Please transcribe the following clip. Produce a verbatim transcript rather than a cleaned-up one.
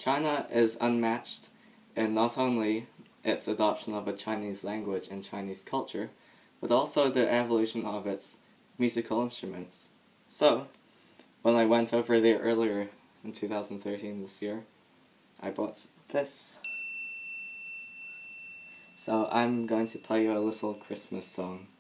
China is unmatched in not only its adoption of a Chinese language and Chinese culture, but also the evolution of its musical instruments. So, when I went over there earlier in two thousand thirteen this year, I bought this. So I'm going to play you a little Christmas song.